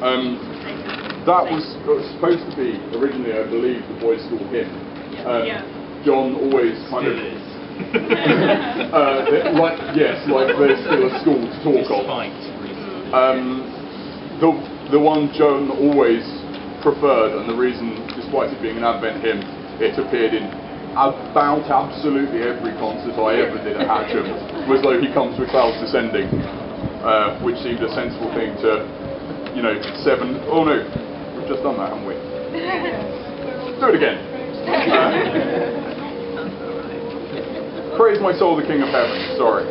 That was supposed to be originally, I believe, the boys' school hymn. John always kind of like there's still a school to talk of. The one John always preferred, and the reason, despite it being an Advent hymn, it appeared in about absolutely every concert I ever did at Hatcham, was "Though He Comes with Clouds Descending," which seemed a sensible thing to, oh no, we've just done that, haven't we? Do it again. Praise my soul, the King of Heaven. Sorry.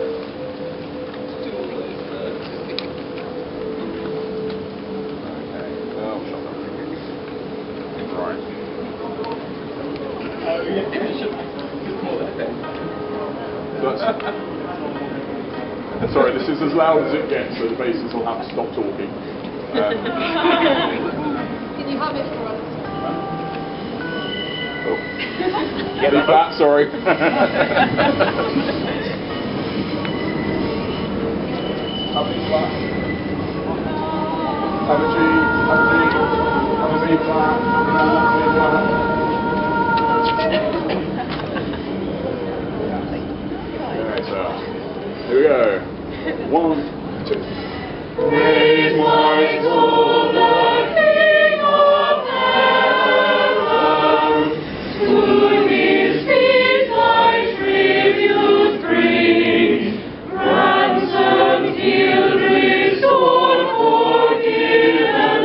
Sorry, this is as loud as it gets, so the basses will have to stop talking. Can you hum it for us? Oh. Leave that, sorry. Have a flat. Have a G, have a D, have a B flat, Alright, so here we go. 1, 2. Praise my soul, the King of heaven, to his feet thy tribute bring, ransomed, healed, restored, forgiven,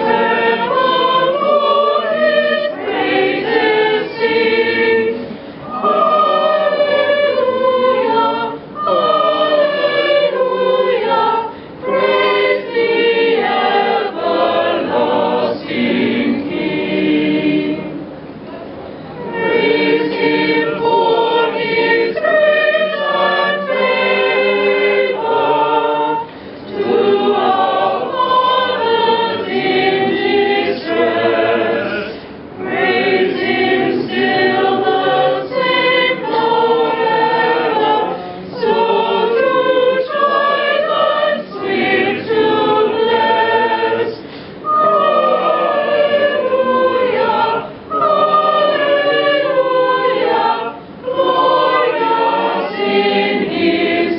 evermore his praises sing. Hallelujah, hallelujah, praise the everlasting King. Praise him for his grace and favor to our fathers in distress. Praise him still the same forever, so true, tried and swift to bless. Hallelujah, hallelujah, glorious in his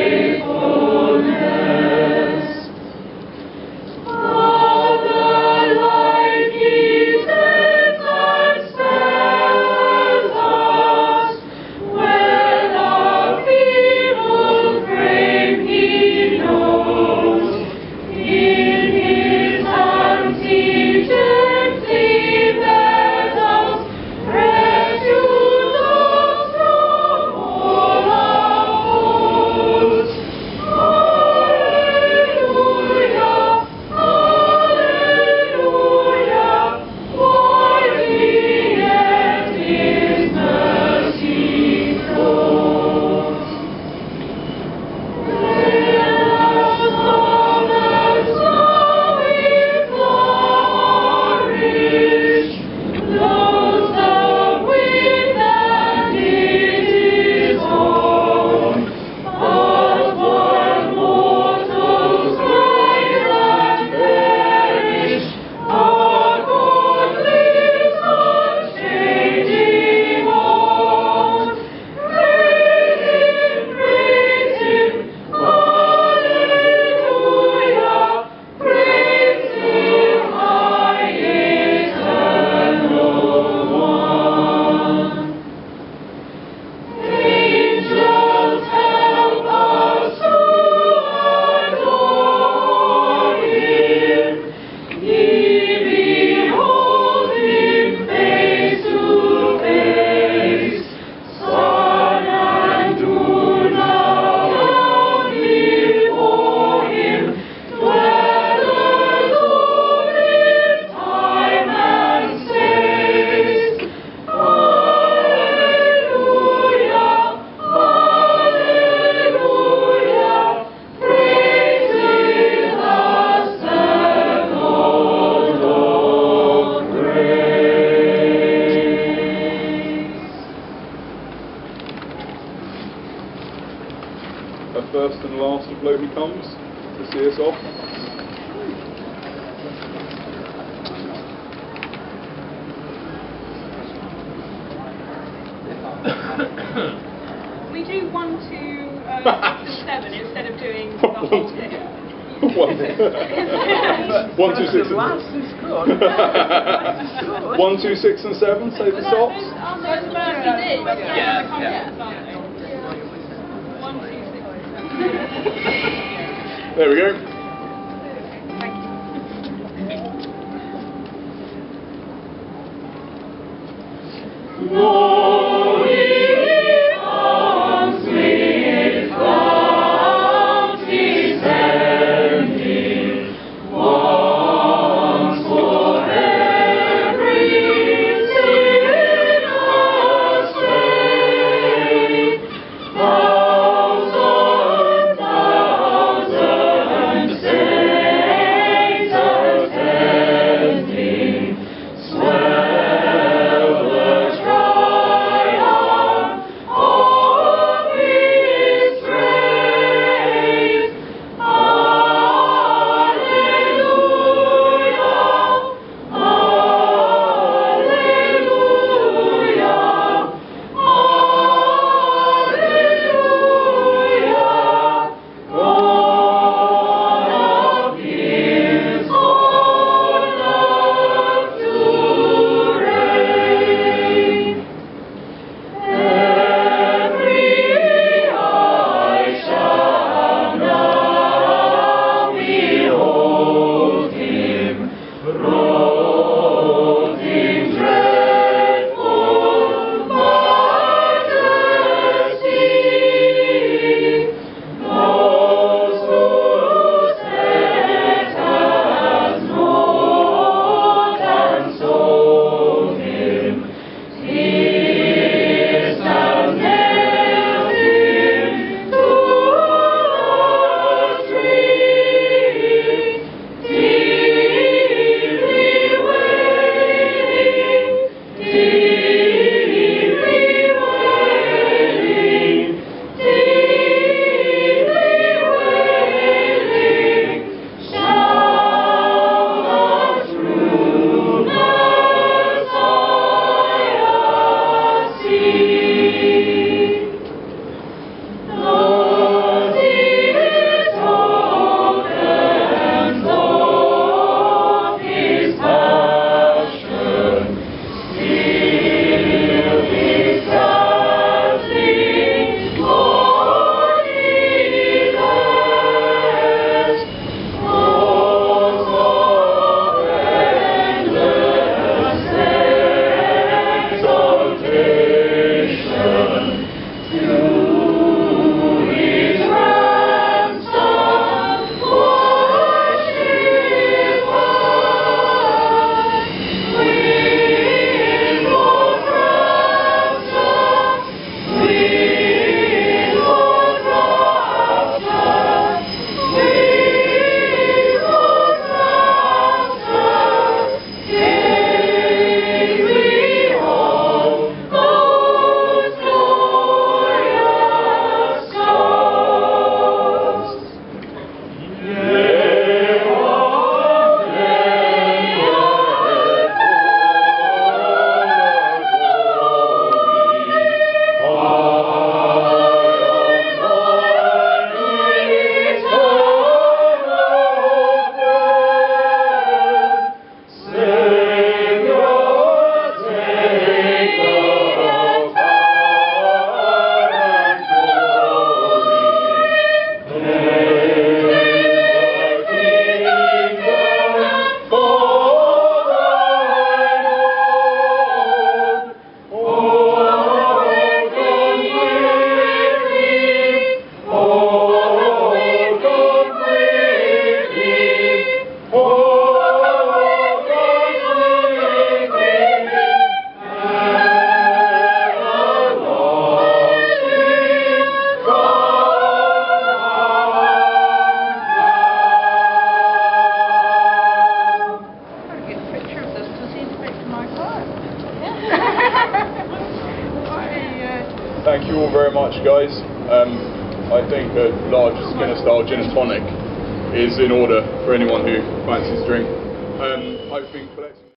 faithfulness. All the light he sends and spares us, when our feeble frame he knows. In his hands he gently bears us, rescues us from all our foes. Hallelujah, hallelujah, for the end his mercy flows. Layers of the snowy flourish, blows the wind and it is on. But one mortals rise and perish, our God lives unchanging on. Praise him, hallelujah, praise him, high eternal one. Angels help us to adore him, ye behold him face to face. Sun and moon bow before him, dwellers all in time and space. Hallelujah, hallelujah, praises us the Lord of grace. A first and last of Blow Me Comes to see us off. 1, 2, 6. 1, 2, 6, and 7. Say the stops. There we go. Thank you all very much, guys. I think a large Skinner-style gin and tonic is in order for anyone who fancies drink. I've been collecting